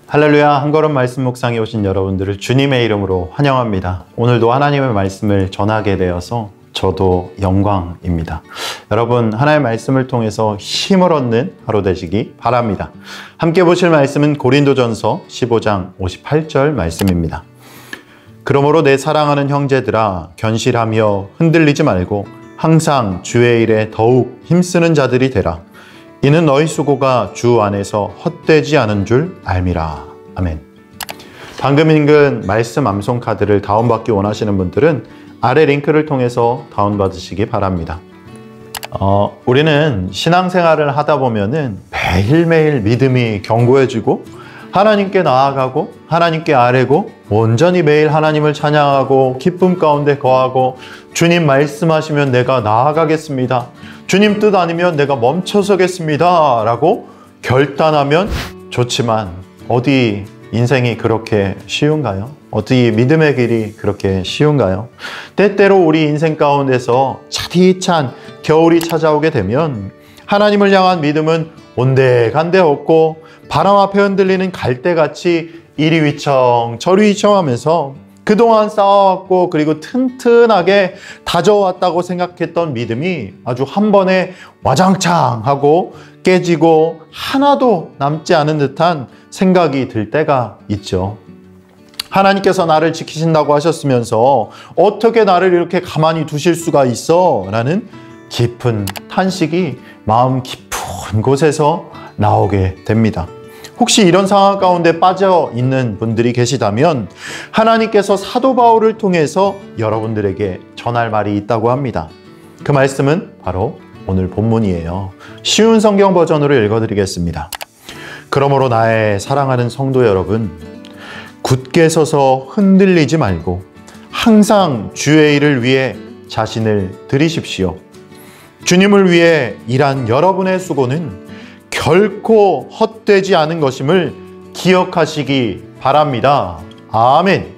할렐루야, 한걸음 말씀 묵상에 오신 여러분들을 주님의 이름으로 환영합니다. 오늘도 하나님의 말씀을 전하게 되어서 저도 영광입니다. 여러분, 하나님의 말씀을 통해서 힘을 얻는 하루 되시기 바랍니다. 함께 보실 말씀은 고린도전서 15장 58절 말씀입니다. 그러므로 내 사랑하는 형제들아, 견실하며 흔들리지 말고 항상 주의 일에 더욱 힘쓰는 자들이 되라. 이는 너희 수고가 주 안에서 헛되지 않은 줄 알미라. 아멘. 방금 읽은 말씀 암송 카드를 다운받기 원하시는 분들은 아래 링크를 통해서 다운받으시기 바랍니다. 우리는 신앙생활을 하다 보면은 매일매일 믿음이 견고해지고 하나님께 나아가고 하나님께 아뢰고 온전히 매일 하나님을 찬양하고 기쁨 가운데 거하고 주님 말씀하시면 내가 나아가겠습니다. 주님 뜻 아니면 내가 멈춰서겠습니다 라고 결단하면 좋지만 어디 인생이 그렇게 쉬운가요? 어디 믿음의 길이 그렇게 쉬운가요? 때때로 우리 인생 가운데서 차디찬 겨울이 찾아오게 되면 하나님을 향한 믿음은 온데간데 없고 바람 앞에 흔들리는 갈대같이 이리 휘청 저리 휘청하면서 그동안 쌓아왔고 그리고 튼튼하게 다져왔다고 생각했던 믿음이 아주 한 번에 와장창 하고 깨지고 하나도 남지 않은 듯한 생각이 들 때가 있죠. 하나님께서 나를 지키신다고 하셨으면서 어떻게 나를 이렇게 가만히 두실 수가 있어? 라는 깊은 탄식이 마음 깊은 곳에서 나오게 됩니다. 혹시 이런 상황 가운데 빠져 있는 분들이 계시다면 하나님께서 사도 바울을 통해서 여러분들에게 전할 말이 있다고 합니다. 그 말씀은 바로 오늘 본문이에요. 쉬운 성경 버전으로 읽어드리겠습니다. 그러므로 나의 사랑하는 성도 여러분, 굳게 서서 흔들리지 말고 항상 주의 일을 위해 자신을 드리십시오. 주님을 위해 일한 여러분의 수고는 결코 헛되지 않은 것임을 기억하시기 바랍니다. 아멘.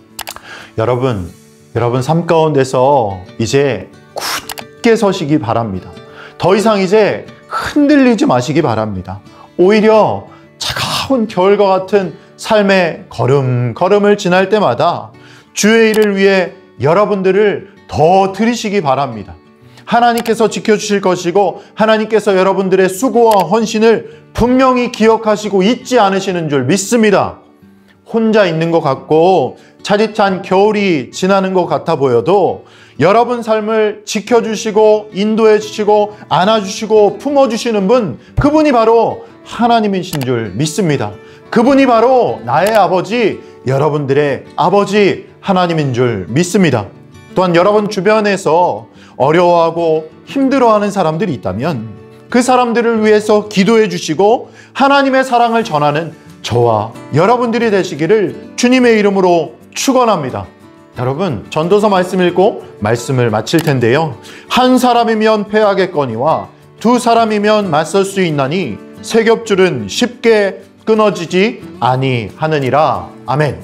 여러분 삶 가운데서 이제 굳게 서시기 바랍니다. 더 이상 이제 흔들리지 마시기 바랍니다. 오히려 차가운 겨울과 같은 삶의 걸음을 지날 때마다 주의 일을 위해 여러분들을 더 드리시기 바랍니다. 하나님께서 지켜주실 것이고 하나님께서 여러분들의 수고와 헌신을 분명히 기억하시고 잊지 않으시는 줄 믿습니다. 혼자 있는 것 같고 차디찬 겨울이 지나는 것 같아 보여도 여러분 삶을 지켜주시고 인도해 주시고 안아주시고 품어주시는 분, 그분이 바로 하나님이신 줄 믿습니다. 그분이 바로 나의 아버지, 여러분들의 아버지 하나님인 줄 믿습니다. 또한 여러분 주변에서 어려워하고 힘들어하는 사람들이 있다면 그 사람들을 위해서 기도해 주시고 하나님의 사랑을 전하는 저와 여러분들이 되시기를 주님의 이름으로 축원합니다. 여러분, 전도서 말씀 읽고 말씀을 마칠 텐데요. 한 사람이면 패하겠거니와 두 사람이면 맞설 수 있나니 세 겹줄은 쉽게 끊어지지 아니하느니라. 아멘.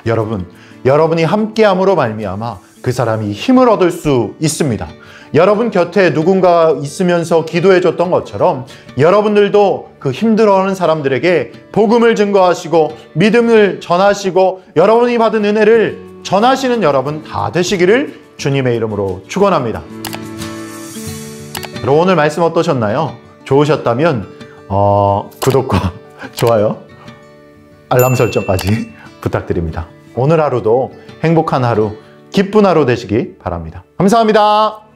여러분이 함께함으로 말미암아 그 사람이 힘을 얻을 수 있습니다. 여러분 곁에 누군가 있으면서 기도해줬던 것처럼 여러분들도 그 힘들어하는 사람들에게 복음을 증거하시고 믿음을 전하시고 여러분이 받은 은혜를 전하시는 여러분 다 되시기를 주님의 이름으로 축원합니다. 여러분, 오늘 말씀 어떠셨나요? 좋으셨다면 구독과 좋아요, 알람 설정까지 부탁드립니다. 오늘 하루도 행복한 하루, 기쁜 하루 되시기 바랍니다. 감사합니다.